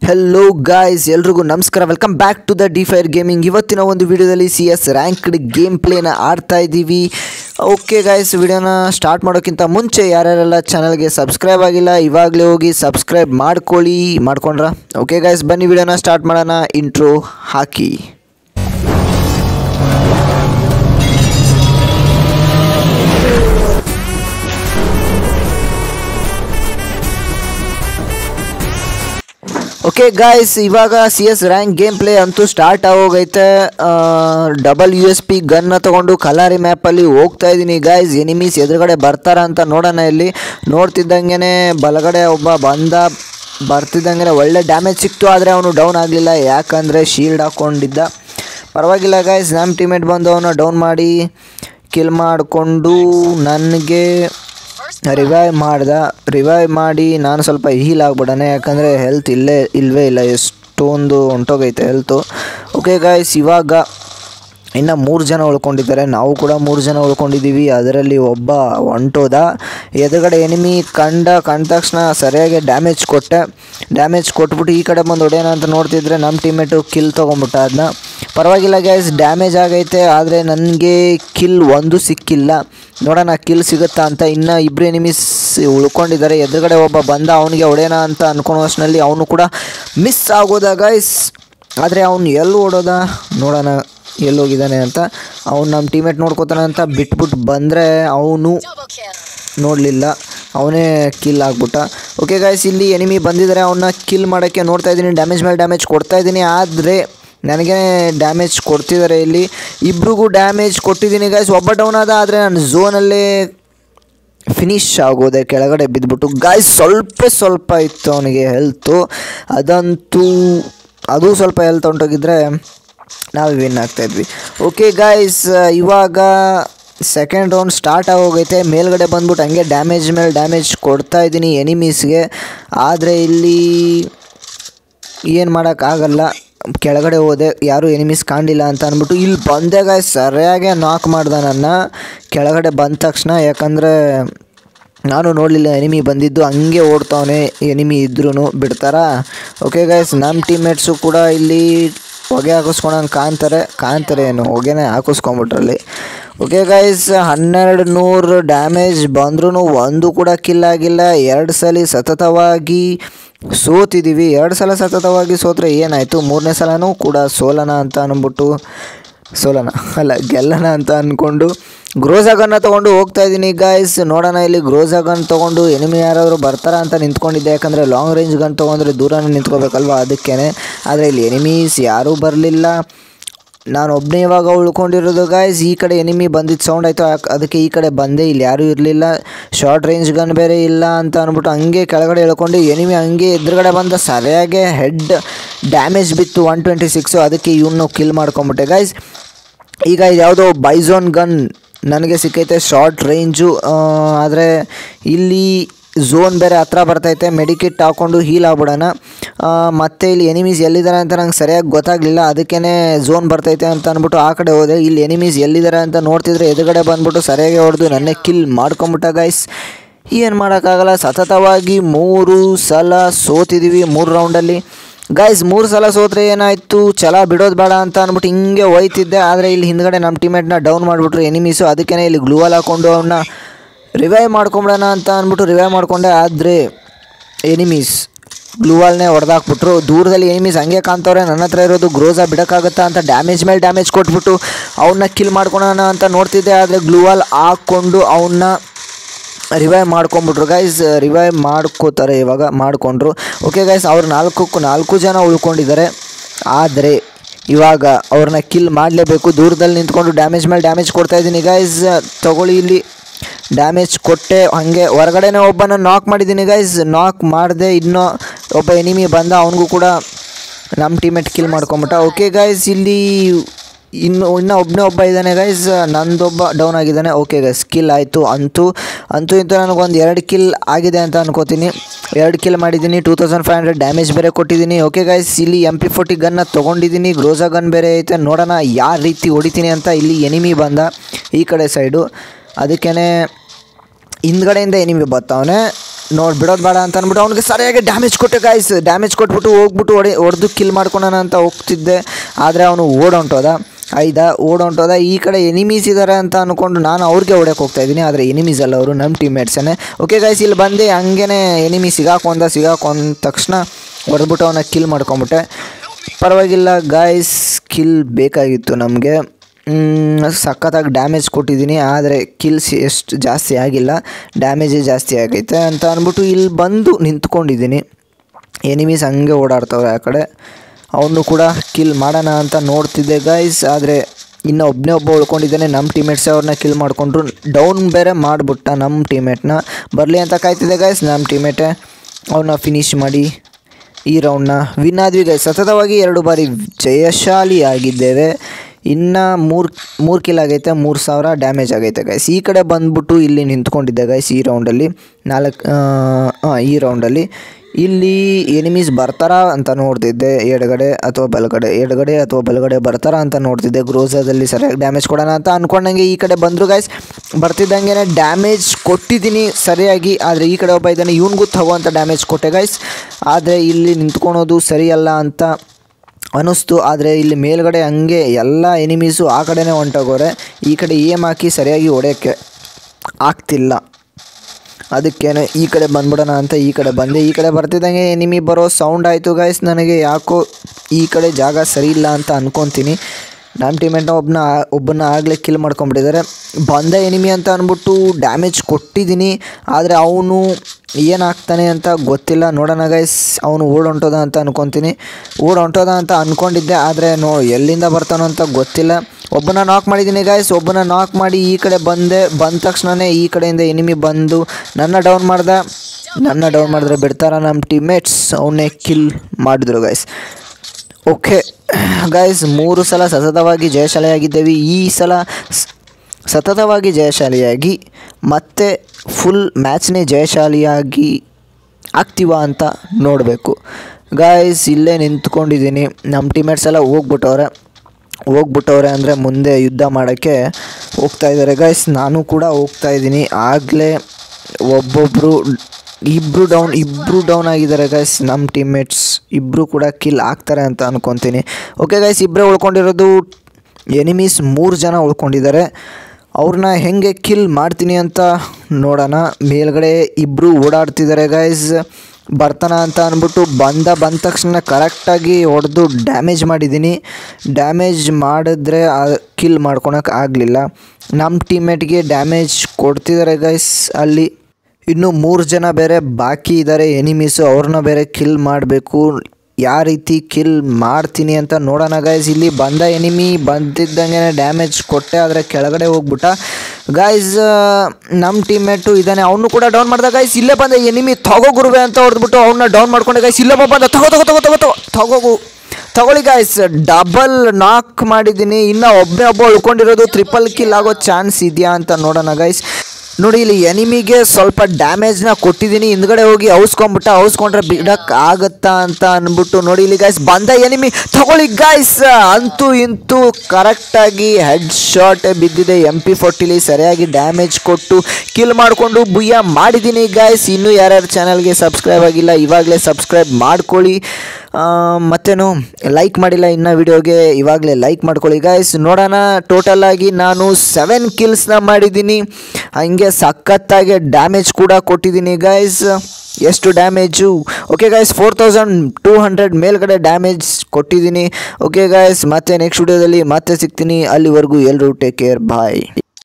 Hello guys, ಎಲ್ರಿಗೂ ನಮಸ್ಕಾರ. Welcome back to the Defire gaming. ಇವತ್ತಿನ ಒಂದು ವಿಡಿಯೋದಲ್ಲಿ CS ರ್ಯಾಂಕ್ಡ್ ಗೇಮ್ ಪ್ಲೇನ ಆಡ್ತಾ ಇದ್ದೀವಿ. ಓಕೆ ಗಾಯ್ಸ್, ವಿಡಿಯೋನ ಸ್ಟಾರ್ಟ್ ಮಾಡೋಕ್ಕಿಂತ ಮುಂಚೆ ಯಾರ್ಯಾರೆಲ್ಲ ಚಾನಲ್ಗೆ ಸಬ್ಸ್ಕ್ರೈಬ್ ಆಗಿಲ್ಲ ಇವಾಗಲೇ ಹೋಗಿ ಸಬ್ಸ್ಕ್ರೈಬ್ ಮಾಡ್ಕೊಂಡ್ರಾ? ಓಕೆ ಗಾಯ್ಸ್, ಬನ್ನಿ ವಿಡಿಯೋನ ಸ್ಟಾರ್ಟ್ ಮಾಡೋಣ. ಇಂಟ್ರೋ ಹಾಕಿ. ಓಕೆ ಗಾಯ್ಸ್, ಇವಾಗ CS ರ್ಯಾಂಕ್ ಗೇಮ್ ಪ್ಲೇ ಅಂತೂ ಸ್ಟಾರ್ಟ್ ಆಗೋಗೈತೆ. USP ಗನ್ನ ತೊಗೊಂಡು ಕಲಾರಿ ಮ್ಯಾಪಲ್ಲಿ ಹೋಗ್ತಾ ಇದ್ದೀನಿ ಗಾಯ್ಸ್. ಎನಿಮೀಸ್ ಎದುರುಗಡೆ ಬರ್ತಾರ ಅಂತ ನೋಡೋಣ. ಇಲ್ಲಿ ನೋಡ್ತಿದ್ದಂಗೆ ಬಲಗಡೆ ಒಬ್ಬ ಬರ್ತಿದ್ದಂಗೆ ಒಳ್ಳೆ ಡ್ಯಾಮೇಜ್ ಸಿಕ್ತು. ಆದರೆ ಅವನು ಡೌನ್ ಆಗಲಿಲ್ಲ, ಯಾಕಂದರೆ ಶೀಲ್ಡ್ ಹಾಕ್ಕೊಂಡಿದ್ದ. ಪರವಾಗಿಲ್ಲ ಗಾಯ್ಸ್, ನಮ್ಮ ಟೀಮೇಟ್ ಬಂದು ಅವನ್ನ ಡೌನ್ ಮಾಡಿ ಕಿಲ್ ಮಾಡಿಕೊಂಡು ನನಗೆ ರಿವೈವ್ ಮಾಡಿ ನಾನು ಸ್ವಲ್ಪ ಹೀಲ್ ಆಗ್ಬಿಡೋಣ, ಯಾಕಂದರೆ ಹೆಲ್ತ್ ಇಲ್ಲವೇ ಇಲ್ಲ, ಎಷ್ಟೊಂದು ಹೊಂಟೋಗೈತೆ ಹೆಲ್ತು. ಓಕೆ ಗಾಯ್ಸ್, ಇವಾಗ ಇನ್ನು 3 ಜನ ಉಳ್ಕೊಂಡಿದ್ದಾರೆ, ನಾವು ಕೂಡ 3 ಜನ ಉಳ್ಕೊಂಡಿದ್ದೀವಿ. ಅದರಲ್ಲಿ ಒಬ್ಬ ಹೊಂಟೋದ. ಎದುರುಗಡೆ ಎನಿಮಿ ಕಂಡ ತಕ್ಷಣ ಸರಿಯಾಗಿ ಡ್ಯಾಮೇಜ್ ಕೊಟ್ಬಿಟ್ಟು ಈ ಕಡೆ ಬಂದು ಹೊಡೆಯೋಣ ಅಂತ ನೋಡ್ತಿದ್ರೆ ನಮ್ಮ ಟೀಮೇಟು ಕಿಲ್ ತೊಗೊಂಬಿಟ್ಟ ಅದನ್ನ. ಪರವಾಗಿಲ್ಲ ಗೈಸ್, ಡ್ಯಾಮೇಜ್ ಆಗೈತೆ, ಆದರೆ ನನಗೆ ಕಿಲ್ ಒಂದು ಸಿಕ್ಕಿಲ್ಲ. ನೋಡೋಣ ಕಿಲ್ ಸಿಗುತ್ತಾ ಅಂತ. ಇನ್ನು 2 ಎನಿಮೀಸ್ ಉಳ್ಕೊಂಡಿದ್ದಾರೆ. ಎದುರುಗಡೆ ಒಬ್ಬ ಬಂದ, ಅವನಿಗೆ ಹೊಡೆಯೋಣ ಅಂತ ಅಂದ್ಕೊಳ್ಳೋ ಅಷ್ಟರಲ್ಲಿ ಅವನು ಕೂಡ ಮಿಸ್ ಆಗೋದ ಗೈಸ್. ಆದರೆ ಅವನು ಎಲ್ಲಿ ಓಡೋದ ನೋಡೋಣ, ಎಲ್ಲೋಗಿದ್ದಾನೆ ಅಂತ. ಅವ್ನು ನಮ್ಮ ಟೀಮೇಟ್ ನೋಡ್ಕೋತಾನೆ ಅಂತ ಬಿಟ್ಬಿಟ್ಟು ಬಂದರೆ ಅವನು ನೋಡಲಿಲ್ಲ, ಅವನೇ ಕಿಲ್ ಆಗ್ಬಿಟ್ಟ. ಓಕೆ ಗಾಯ್ಸ್, ಇಲ್ಲಿ ಎನಿಮಿ ಬಂದಿದ್ದಾರೆ, ಅವನ್ನ ಕಿಲ್ ಮಾಡೋಕ್ಕೆ ನೋಡ್ತಾ ಇದ್ದೀನಿ. ಡ್ಯಾಮೇಜ್ ಮೇಲೆ ಡ್ಯಾಮೇಜ್ ಕೊಡ್ತಾ ಇದ್ದೀನಿ, ಆದರೆ ನನಗೆ ಡ್ಯಾಮೇಜ್ ಕೊಡ್ತಿದ್ದಾರೆ. ಇಲ್ಲಿ ಇಬ್ರಿಗೂ ಡ್ಯಾಮೇಜ್ ಕೊಟ್ಟಿದ್ದೀನಿ ಗಾಯ್ಸ್. ಒಬ್ಬ ಡೌನ್ ಆದ, ಆದರೆ ನಾನು ಝೋನಲ್ಲೇ ಫಿನಿಶ್ ಆಗೋದೆ ಕೆಳಗಡೆ ಬಿದ್ದುಬಿಟ್ಟು ಗಾಯ್ಸ್. ಸ್ವಲ್ಪ ಇತ್ತು ಅವನಿಗೆ ಹೆಲ್ತು, ಅದು ಸ್ವಲ್ಪ ಹೆಲ್ತ್ ಹೊಂಟೋಗಿದ್ರೆ ನಾವು ವಿನ್ ಆಗ್ತಾಯಿದ್ವಿ. ಓಕೆ ಗಾಯ್ಸ್, ಇವಾಗ ಸೆಕೆಂಡ್ ರೌಂಡ್ ಸ್ಟಾರ್ಟ್ ಆಗೋಗೈತೆ. ಮೇಲ್ಗಡೆ ಬಂದ್ಬಿಟ್ಟು ಹಂಗೆ ಡ್ಯಾಮೇಜ್ ಮೇಲೆ ಡ್ಯಾಮೇಜ್ ಕೊಡ್ತಾ ಇದ್ದೀನಿ ಎನಿಮೀಸ್ಗೆ. ಆದರೆ ಇಲ್ಲಿ ಏನು ಮಾಡೋಕ್ಕಾಗಲ್ಲ, ಕೆಳಗಡೆ ಹೋದೆ, ಯಾರೂ ಎನಿಮೀಸ್ ಕಾಣಲಿಲ್ಲ ಅಂತ ಅಂದ್ಬಿಟ್ಟು ಇಲ್ಲಿ ಬಂದೆ ಗಾಯ್ಸ್. ಸರಿಯಾಗಿ ನಾಕ್ ಮಾಡ್ದೆ ನನ್ನ ಕೆಳಗಡೆ ಬಂದ ತಕ್ಷಣ, ಯಾಕಂದರೆ ನಾನು ನೋಡಲಿಲ್ಲ ಎನಿಮಿ ಬಂದಿದ್ದು. ಹಂಗೆ ಓಡ್ತಾವನೆ, ಎನಿಮಿ ಇದ್ರೂ ಬಿಡ್ತಾರಾ? ಓಕೆ ಗಾಯ್ಸ್, ನಮ್ಮ ಟೀಮ್ಮೇಟ್ಸು ಕೂಡ ಇಲ್ಲಿ ಹೊಗೆ ಹಾಕಿಸ್ಕೊಳಂಗೆ ಕಾಣ್ತಾರೆ ಏನು ಹೊಗೆನೇ ಹಾಕಿಸ್ಕೊಂಬಿಟ್ರಲ್ಲಿ. ಓಕೆ ಗಾಯ್ಸ್, 1200 ಡ್ಯಾಮೇಜ್ ಬಂದ್ರೂ ಒಂದು ಕೂಡ ಕಿಲ್ ಆಗಿಲ್ಲ. 2 ಸಲ ಸತತವಾಗಿ ಸೋತಿದ್ದೀವಿ. 2 ಸಲ ಸತತವಾಗಿ ಸೋತ್ರೆ ಏನಾಯಿತು, 3ನೇ ಸಲನೂ ಕೂಡ ಗೆಲ್ಲೋಣ ಅಂತ ಅಂದ್ಕೊಂಡು ಗ್ರೋಜಾಗನ್ನ ತೊಗೊಂಡು ಹೋಗ್ತಾ ಇದ್ದೀನಿ ಗಾಯ್ಸ್. ನೋಡೋಣ, ಇಲ್ಲಿ ಗ್ರೋಜಾಗನ್ ತೊಗೊಂಡು ಎನಿಮಿ ಯಾರಾದರೂ ಬರ್ತಾರಾ ಅಂತ ನಿಂತ್ಕೊಂಡಿದ್ದೆ, ಯಾಕಂದರೆ ಲಾಂಗ್ ರೇಂಜ್ ಗನ್ ತೊಗೊಂಡ್ರೆ ದೂರನೇ ನಿಂತ್ಕೋಬೇಕಲ್ವ, ಅದಕ್ಕೇ. ಆದರೆ ಇಲ್ಲಿ ಎನಿಮೀಸ್ ಯಾರೂ ಬರಲಿಲ್ಲ, ನಾನು ಒಬ್ಬನೇ ಇವಾಗ ಉಳ್ಕೊಂಡಿರೋದು ಗಾಯ್ಸ್. ಈ ಕಡೆ ಎನಿಮಿ ಬಂದಿದ್ದು ಸೌಂಡ್ ಆಯಿತು, ಅದಕ್ಕೆ ಈ ಕಡೆ ಬಂದೆ. ಇಲ್ಲಿ ಯಾರೂ ಇರಲಿಲ್ಲ, ಶಾರ್ಟ್ ರೇಂಜ್ ಗನ್ ಬೇರೆ ಇಲ್ಲ ಅಂತ ಅಂದ್ಬಿಟ್ಟು ಹಂಗೆ ಕೆಳಗಡೆ ಇಳ್ಕೊಂಡು ಎನಿಮಿ ಹಂಗೆ ಎದುರುಗಡೆ ಬಂದ, ಸರಿಯಾಗಿ ಹೆಡ್ ಡ್ಯಾಮೇಜ್ ಬಿತ್ತು 126. ಅದಕ್ಕೆ ಇವನು ಕಿಲ್ ಮಾಡ್ಕೊಂಬಿಟ್ಟೆ ಗಾಯ್ಸ್. ಈಗ ಇದು ಯಾವುದೋ ಬೈಝೋನ್ ಗನ್ ನನಗೆ ಸಿಕ್ಕೈತೆ, ಶಾರ್ಟ್ ರೇಂಜು. ಆದರೆ ಇಲ್ಲಿ ಝೋನ್ ಬೇರೆ ಹತ್ರ ಬರ್ತೈತೆ. ಮೆಡಿಕಿಟ್ ಹಾಕ್ಕೊಂಡು ಹೀಲ್ ಆಗ್ಬಿಡೋಣ. ಮತ್ತು ಇಲ್ಲಿ ಎನಿಮೀಸ್ ಎಲ್ಲಿದ್ದಾರೆ ಅಂತ ನಂಗೆ ಸರಿಯಾಗಿ ಗೊತ್ತಾಗಲಿಲ್ಲ, ಅದಕ್ಕೇ ಝೋನ್ ಬರ್ತೈತೆ ಅಂತ ಅಂದ್ಬಿಟ್ಟು ಆ ಕಡೆ ಹೋದೆ. ಇಲ್ಲಿ ಎನಿಮೀಸ್ ಎಲ್ಲಿದ್ದಾರೆ ಅಂತ ನೋಡ್ತಿದ್ರೆ ಎದುರುಗಡೆ ಬಂದ್ಬಿಟ್ಟು ಸರಿಯಾಗಿ ಹೊಡೆದು ನನ್ನೇ ಕಿಲ್ ಮಾಡ್ಕೊಂಬಿಟ್ಟ ಗಾಯ್ಸ್. ಏನು ಮಾಡೋಕ್ಕಾಗಲ್ಲ, ಸತತವಾಗಿ 3 ಸಲ ಸೋತಿದ್ದೀವಿ 3 ರೌಂಡಲ್ಲಿ ಗಾಯ್ಸ್. 3 ಸಲ ಸೋತ್ರೆ ಏನಾಯಿತು, ಛಲ ಬಿಡೋದು ಬೇಡ ಅಂತ ಅಂದ್ಬಿಟ್ಟು ಹಿಂಗೆ ಹೋಯ್ತಿದ್ದೆ. ಆದರೆ ಇಲ್ಲಿ ಹಿಂದ್ಗಡೆ ನಮ್ಮ ಟೀಮೇಟ್ನ ಡೌನ್ ಮಾಡಿಬಿಟ್ರು ಎನಿಮೀಸು. ಅದಕ್ಕೇ ಇಲ್ಲಿ ಗ್ಲೂವಾಲ್ ಹಾಕ್ಕೊಂಡು ಅವನ್ನ ರಿವೈವ್ ಮಾಡ್ಕೊಂಬಿಡೋಣ ಅಂತ ಅಂದ್ಬಿಟ್ಟು ರಿವೈವ್ ಮಾಡಿಕೊಂಡೆ. ಆದರೆ ಎನಿಮೀಸ್ ಗ್ಲೂವಾಲ್ನೇ ಹೊಡೆದಾಕ್ಬಿಟ್ರು. ದೂರದಲ್ಲಿ ಎನಿಮೀಸ್ ಹಂಗೆ ಕಾಣ್ತವ್ರೆ, ನನ್ನ ಹತ್ರ ಇರೋದು ಗ್ರೋಜಾ ಬಿಡೋಕ್ಕಾಗುತ್ತಾ ಅಂತ ಡ್ಯಾಮೇಜ್ ಮೇಲೆ ಡ್ಯಾಮೇಜ್ ಕೊಟ್ಬಿಟ್ಟು ಅವನ್ನ ಕಿಲ್ ಮಾಡ್ಕೊಳೋಣ ಅಂತ ನೋಡ್ತಿದ್ದೆ. ಆದರೆ ಗ್ಲೂವಾಲ್ ಹಾಕ್ಕೊಂಡು ಅವನ್ನ ರಿವೈವ್ ಮಾಡ್ಕೊಂಬಿಟ್ರು ಗಾಯ್ಸ್. ರಿವೈವ್ ಮಾಡ್ಕೋತಾರೆ ಇವಾಗ, ಮಾಡಿಕೊಂಡ್ರು. ಓಕೆ ಗಾಯ್ಸ್, ಅವ್ರು 4 ಜನ ಉಳ್ಕೊಂಡಿದ್ದಾರೆ. ಆದರೆ ಇವಾಗ ಅವ್ರನ್ನ ಕಿಲ್ ಮಾಡಲೇಬೇಕು. ದೂರದಲ್ಲಿ ನಿಂತ್ಕೊಂಡು ಡ್ಯಾಮೇಜ್ ಮೇಲೆ ಡ್ಯಾಮೇಜ್ ಕೊಡ್ತಾಯಿದ್ದೀನಿ ಗಾಯ್ಸ್. ತೊಗೊಳ್ಳಿ, ಇಲ್ಲಿ ಡ್ಯಾಮೇಜ್ ಕೊಟ್ಟೆ. ಹಾಗೆ ಹೊರಗಡೆನೇ ಒಬ್ಬನ ನಾಕ್ ಮಾಡಿದ್ದೀನಿ ಗಾಯ್ಸ್. ನಾಕ್ ಮಾಡಿದೆ, ಇನ್ನೂ ಒಬ್ಬ ಎನಿಮಿ ಬಂದ, ಅವನಿಗೂ ಕೂಡ ನಮ್ಮ ಟೀಮೇಟ್ ಕಿಲ್ ಮಾಡ್ಕೊಂಬಿಟ್ಟ. ಓಕೆ ಗಾಯ್ಸ್, ಇಲ್ಲಿ ಇನ್ನೂ ಒಬ್ಬ ಇದ್ದಾನೆ ಗೈಸ್, ನಂದೊಬ್ಬ ಡೌನ್ ಆಗಿದ್ದಾನೆ. ಓಕೆ ಗೈಸ್, ಕಿಲ್ ಆಯಿತು. ಅಂತೂ ನನಗೊಂದು 2 ಕಿಲ್ ಆಗಿದೆ ಅಂತ ಅನ್ಕೋತೀನಿ. 2 ಕಿಲ್ ಮಾಡಿದ್ದೀನಿ, 2500 ಡ್ಯಾಮೇಜ್ ಬೇರೆ ಕೊಟ್ಟಿದ್ದೀನಿ. ಓಕೆ ಗೈಸ್, ಇಲ್ಲಿ MP40 ಗನ್ನ ತೊಗೊಂಡಿದ್ದೀನಿ, ಗ್ರೋಜಾ ಗನ್ ಬೇರೆ ಐತೆ. ನೋಡೋಣ ಯಾವ ರೀತಿ ಹೊಡಿತೀನಿ ಅಂತ. ಇಲ್ಲಿ ಎನಿಮಿ ಬಂದ ಈ ಕಡೆ ಸೈಡು, ಅದಕ್ಕೇ ಹಿಂದ್ಗಡೆಯಿಂದ ಎನಿಮಿ ಬರ್ತಾವನೆ. ಬಿಡೋದು ಬೇಡ ಅಂತ ಅಂದ್ಬಿಟ್ಟು ಅವ್ನಿಗೆ ಸರಿಯಾಗಿ ಡ್ಯಾಮೇಜ್ ಕೊಟ್ಟೆ ಗಾಯ್ಸ್. ಡ್ಯಾಮೇಜ್ ಕೊಟ್ಬಿಟ್ಟು ಹೋಗ್ಬಿಟ್ಟು ಹೊಡೆದು ಕಿಲ್ ಮಾಡ್ಕೊಳೋಣ ಅಂತ ಹೋಗ್ತಿದ್ದೆ, ಆದರೆ ಅವನು ಓಡೊಂಟೋದ. ಈ ಕಡೆ ಎನಿಮೀಸ್ ಇದ್ದಾರೆ ಅಂತ ಅಂದ್ಕೊಂಡು ನಾನು ಅವ್ರಿಗೆ ಹೊಡೆಯೋಕೆ ಹೋಗ್ತಾಯಿದ್ದೀನಿ, ಆದರೆ ಎನಿಮೀಸ್ ಅಲ್ಲ, ಅವರು ನಮ್ಮ ಟೀಮ್ಮೇಟ್ಸೇ. ಓಕೆ ಗಾಯ್ಸ್, ಇಲ್ಲಿ ಬಂದು ಹಂಗೇ ಎನಿಮಿ ಸಿಗಾಕೊಂಡ ತಕ್ಷಣ ಹೊಡೆದ್ಬಿಟ್ಟು ಅವನ ಕಿಲ್ ಮಾಡ್ಕೊಂಬಿಟ್ಟೆ. ಪರವಾಗಿಲ್ಲ ಗಾಯ್ಸ್, ಕಿಲ್ ಬೇಕಾಗಿತ್ತು ನಮಗೆ. ಸಖತ್ತಾಗಿ ಡ್ಯಾಮೇಜ್ ಕೊಟ್ಟಿದ್ದೀನಿ, ಆದರೆ ಕಿಲ್ಸ್ ಎಷ್ಟು ಜಾಸ್ತಿ ಆಗಿಲ್ಲ, ಡ್ಯಾಮೇಜೇ ಜಾಸ್ತಿ ಆಗೈತೆ ಅಂತ ಅಂದ್ಬಿಟ್ಟು ಇಲ್ಲಿ ಬಂದು ನಿಂತ್ಕೊಂಡಿದ್ದೀನಿ. ಎನಿಮೀಸ್ ಹಂಗೆ ಓಡಾಡ್ತವ್ರೆ ಆ ಕಡೆ. ಅವನು ಕೂಡ ಕಿಲ್ ಮಾಡೋಣ ಅಂತ ನೋಡ್ತಿದ್ದೆ ಗಾಯ್ಸ್, ಆದರೆ ಇನ್ನು ಒಬ್ಬ ಉಳ್ಕೊಂಡಿದ್ದಾನೆ. ನಮ್ಮ ಟೀಮೇಟ್ಸೇ ಅವ್ರನ್ನ ಕಿಲ್ ಮಾಡಿಕೊಂಡ್ರು. ಡೌನ್ ಬೇರೆ ಮಾಡಿಬಿಟ್ಟ ನಮ್ಮ ಟೀಮೇಟ್ನ. ಬರಲಿ ಅಂತ ಕಾಯ್ತಿದ್ದೆ ಗಾಯ್ಸ್. ನಮ್ಮ ಟೀಮೇಟೇ ಅವನ್ನ ಫಿನಿಶ್ ಮಾಡಿ ಈ ರೌಂಡ್ನ ವಿನ್ ಆದ್ವಿ ಗೈಸ್. ಸತತವಾಗಿ 2 ಬಾರಿ ಜಯಶಾಲಿ ಆಗಿದ್ದೇವೆ. ಇನ್ನು ಮೂರು ಕಿಲ್ ಆಗೈತೆ, 3000 ಡ್ಯಾಮೇಜ್ ಆಗೈತೆ ಗೈಸ್. ಈ ಕಡೆ ಬಂದ್ಬಿಟ್ಟು ಇಲ್ಲಿ ನಿಂತ್ಕೊಂಡಿದ್ದೆ ಗೈಸ್. ಈ ರೌಂಡಲ್ಲಿ ಇಲ್ಲಿ ಎನಿಮೀಸ್ ಬರ್ತಾರಾ ಅಂತ ನೋಡ್ತಿದ್ದೆ. ಎಡಗಡೆ ಅಥವಾ ಬಲಗಡೆ ಬರ್ತಾರಾ ಅಂತ ನೋಡ್ತಿದ್ದೆ. ಗ್ರೋಝಾದಲ್ಲಿ ಸರಿಯಾಗಿ ಡ್ಯಾಮೇಜ್ ಕೊಡೋಣ ಅಂತ ಅಂದ್ಕೊಂಡಂಗೆ ಈ ಕಡೆ ಬಂದರು ಗೈಸ್. ಬರ್ತಿದ್ದಂಗೆ ಡ್ಯಾಮೇಜ್ ಕೊಟ್ಟಿದ್ದೀನಿ ಸರಿಯಾಗಿ, ಆದರೆ ಈ ಕಡೆ ಒಬ್ಬ ಇದ್ದಾನೆ, ಇವನಿಗೂ ತಗೋಂಥ ಡ್ಯಾಮೇಜ್ ಕೊಟ್ಟೆ ಗೈಸ್. ಆದರೆ ಇಲ್ಲಿ ನಿಂತ್ಕೊಳೋದು ಸರಿಯಲ್ಲ ಅಂತ ಅನ್ನಿಸ್ತು. ಆದರೆ ಇಲ್ಲಿ ಮೇಲ್ಗಡೆ ಹಂಗೆ ಎಲ್ಲ ಎನಿಮೀಸು ಆ ಕಡೆನೇ ಹೊಂಟೋಗೋರೆ. ಈ ಕಡೆ ಏಮ್ ಹಾಕಿ ಸರಿಯಾಗಿ ಹೊಡೆಯೋಕ್ಕೆ ಆಗ್ತಿಲ್ಲ. ಅದಕ್ಕೇನೆ ಈ ಕಡೆ ಬಂದ್ಬಿಡೋಣ ಅಂತ ಈ ಕಡೆ ಬಂದೆ. ಈ ಕಡೆ ಬರ್ತಿದ್ದಂಗೆ ಎನಿಮಿ ಬರೋ ಸೌಂಡ್ ಆಯಿತು ಗೈಸ್. ನನಗೆ ಯಾಕೋ ಈ ಕಡೆ ಜಾಗ ಸರಿ ಇಲ್ಲ ಅಂತ ಅಂದ್ಕೊತೀನಿ. ನಮ್ಮ ಟೀಮೇಟ್ನ ಒಬ್ಬನ ಆಗಲೇ ಕಿಲ್ ಮಾಡ್ಕೊಂಬಿಟ್ಟಿದ್ದಾರೆ. ಬಂದ ಎನಿಮಿ ಅಂತ ಅಂದ್ಬಿಟ್ಟು ಡ್ಯಾಮೇಜ್ ಕೊಟ್ಟಿದ್ದೀನಿ, ಆದರೆ ಅವನು ಏನಾಗ್ತಾನೆ ಅಂತ ಗೊತ್ತಿಲ್ಲ. ನೋಡೋಣ ಗೈಸ್. ಅವನು ಓಡೊಂಟೋದ ಅಂತ ಅಂದ್ಕೊಂಡಿದ್ದೆ, ಆದರೆ ಎಲ್ಲಿಂದ ಬರ್ತಾನೋ ಅಂತ ಗೊತ್ತಿಲ್ಲ. ಒಬ್ಬನ ನಾಕ್ ಮಾಡಿದ್ದೀನಿ ಗೈಸ್. ಒಬ್ಬನ ನಾಕ್ ಮಾಡಿ ಈ ಕಡೆ ಬಂದ ತಕ್ಷಣವೇ ಈ ಕಡೆಯಿಂದ ಎನಿಮಿ ಬಂದು ನನ್ನ ಡೌನ್ ಮಾಡಿದ್ರೆ ಬಿಡ್ತಾರ ನಮ್ಮ ಟೀಮ್ಮೇಟ್ಸ್. ಅವನ್ನೇ ಕಿಲ್ ಮಾಡಿದ್ರು ಗೈಸ್. ಓಕೆ ಗೈಸ್, 3 ಸಲ ಸತತವಾಗಿ ಜಯಶಾಲಿಯಾಗಿದ್ದೇವೆ. ಈ ಸಲ ಸತತವಾಗಿ ಜಯಶಾಲಿಯಾಗಿ ಮತ್ತೆ ಫುಲ್ ಮ್ಯಾಚ್ನೇ ಜಯಶಾಲಿಯಾಗಿ ಆಗ್ತೀವಾ ಅಂತ ನೋಡಬೇಕು ಗಾಯ್ಸ್. ಇಲ್ಲೇ ನಿಂತ್ಕೊಂಡಿದ್ದೀನಿ. ನಮ್ಮ ಟೀಮ್ಮೇಟ್ಸ್ ಎಲ್ಲ ಹೋಗ್ಬಿಟ್ಟವ್ರೆ ಅಂದರೆ ಮುಂದೆ ಯುದ್ಧ ಮಾಡೋಕ್ಕೆ ಹೋಗ್ತಾಯಿದ್ದಾರೆ ಗೈಸ್. ನಾನು ಕೂಡ ಹೋಗ್ತಾಯಿದ್ದೀನಿ. ಆಗಲೇ ಇಬ್ಬರು ಡೌನ್ ಆಗಿದ್ದಾರೆ ಗೈಸ್. ನಮ್ಮ ಟೀಮ್ಮೇಟ್ಸ್ ಇಬ್ಬರು ಕೂಡ ಕಿಲ್ ಆಗ್ತಾರೆ ಅಂತ ಅಂದ್ಕೊತೀನಿ. ಓಕೆ ಗೈಸ್, ಇಬ್ಬರೇ ಉಳ್ಕೊಂಡಿರೋದು. ಎನಿಮೀಸ್ 3 ಜನ ಉಳ್ಕೊಂಡಿದ್ದಾರೆ. ಅವ್ರನ್ನ ಹೆಂಗೆ ಕಿಲ್ ಮಾಡ್ತೀನಿ ಅಂತ ನೋಡೋಣ. ಮೇಲ್ಗಡೆ ಇಬ್ಬರು ಓಡಾಡ್ತಿದ್ದಾರೆ ಗೈಸ್. ಬರ್ತಾನ ಅಂತ ಅಂದ್ಬಿಟ್ಟು ಬಂದ ತಕ್ಷಣ ಕರೆಕ್ಟಾಗಿ ಹೊಡೆದು ಡ್ಯಾಮೇಜ್ ಮಾಡಿದ್ದೀನಿ. ಡ್ಯಾಮೇಜ್ ಮಾಡಿದ್ರೆ ಕಿಲ್ ಮಾಡ್ಕೊಳಕ್ಕೆ ಆಗಲಿಲ್ಲ. ನಮ್ಮ ಟೀಮ್ಮೇಟ್ಗೆ ಡ್ಯಾಮೇಜ್ ಕೊಡ್ತಿದ್ದಾರೆ ಗೈಸ್. ಅಲ್ಲಿ ಇನ್ನು 3 ಜನ ಬೇರೆ ಬಾಕಿ ಇದ್ದಾರೆ ಎನಿಮೀಸು. ಅವ್ರನ್ನ ಬೇರೆ ಕಿಲ್ ಮಾಡಬೇಕು. ಯಾವ ರೀತಿ ಕಿಲ್ ಮಾಡ್ತೀನಿ ಅಂತ ನೋಡೋಣ ಗೈಸ್. ಇಲ್ಲಿ ಬಂದ ಎನಿಮಿ ಬಂದಿದ್ದಂಗೆ ಡ್ಯಾಮೇಜ್ ಕೊಟ್ಟೆ, ಆದರೆ ಕೆಳಗಡೆ ಹೋಗ್ಬಿಟ್ಟ ಗೈಸ್. ನಮ್ಮ ಟೀಮ್ಮೇಟು ಇದ್ದಾನೆ, ಅವನು ಕೂಡ ಡೌನ್ ಮಾಡ್ದ ಗೈಸ್. ಇಲ್ಲೇ ಬಂದ ಎನಿಮಿ ಗುರುವೆ ಅಂತ ಹೊಡೆದ್ಬಿಟ್ಟು ಅವನ್ನ ಡೌನ್ ಮಾಡ್ಕೊಂಡೆ ಗೈಸ್. ಇಲ್ಲೇ ಬಂದ ತಗೊಳ್ಳಿ ಗೈಸ್. ಡಬಲ್ ನಾಕ್ ಮಾಡಿದ್ದೀನಿ. ಇನ್ನು ಒಬ್ಬ ಉಳ್ಕೊಂಡಿರೋದು. ಟ್ರಿಪಲ್ ಕಿಲ್ ಆಗೋ ಚಾನ್ಸ್ ಇದೆಯಾ ಅಂತ ನೋಡೋಣ ಗೈಸ್. ನೋಡಿ, ಇಲ್ಲಿ ಎನಿಮಿಗೆ ಸ್ವಲ್ಪ ಡ್ಯಾಮೇಜ್ನ ಕೊಟ್ಟಿದ್ದೀನಿ. ಹಿಂದ್ಗಡೆ ಹೋಗಿ ಔಸ್ಕೊಂಡ್ರೆ ಬಿಡಕ್ಕೆ ಆಗುತ್ತಾ ಅಂತ ಅಂದ್ಬಿಟ್ಟು ನೋಡಿ ಇಲ್ಲಿ ಗೈಸ್. ಬಂದ ಎನಿಮಿ ತಗೊಳ್ಳಿ ಗೈಸ್. ಅಂತೂ ಇಂತೂ ಕರೆಕ್ಟಾಗಿ ಹೆಡ್ ಶಾಟ್ ಬಿದ್ದಿದೆ. MP40 ಸರಿಯಾಗಿ ಡ್ಯಾಮೇಜ್ ಕೊಟ್ಟು ಕಿಲ್ ಮಾಡಿಕೊಂಡು ಬುಯ್ಯ ಮಾಡಿದ್ದೀನಿ ಗೈಸ್. ಇನ್ನೂ ಯಾರ್ಯಾರು ಚಾನಲ್ಗೆ ಸಬ್ಸ್ಕ್ರೈಬ್ ಆಗಿಲ್ಲ ಇವಾಗಲೇ ಸಬ್ಸ್ಕ್ರೈಬ್ ಮಾಡ್ಕೊಳ್ಳಿ. ಮತ್ತೇನು ಲೈಕ್ ಮಾಡಿಲ್ಲ ಇನ್ನು ವಿಡಿಯೋಗೆ ಇವಾಗಲೇ ಲೈಕ್ ಮಾಡ್ಕೊಳ್ಳಿ ಗೈಸ್. ನೋಡೋಣ, ಟೋಟಲಾಗಿ ನಾನು 7 ಕಿಲ್ಸ್ನ ಮಾಡಿದ್ದೀನಿ. ಹಂಗೆ ಸಖತ್ತಾಗಿ ಡ್ಯಾಮೇಜ್ ಕೂಡ ಕೊಟ್ಟಿದ್ದೀನಿ ಗೈಸ್. ಎಷ್ಟು ಡ್ಯಾಮೇಜು? ಓಕೆ ಗೈಸ್, 4200 ಮೇಲ್ಗಡೆ ಡ್ಯಾಮೇಜ್ ಕೊಟ್ಟಿದ್ದೀನಿ. ಓಕೆ ಗೈಸ್, ಮತ್ತೆ ನೆಕ್ಸ್ಟ್ ವಿಡಿಯೋದಲ್ಲಿ ಮತ್ತೆ ಸಿಗ್ತೀನಿ. ಅಲ್ಲಿವರೆಗೂ ಎಲ್ಲರೂ ಟೇಕ್ ಕೇರ್, ಬಾಯ್.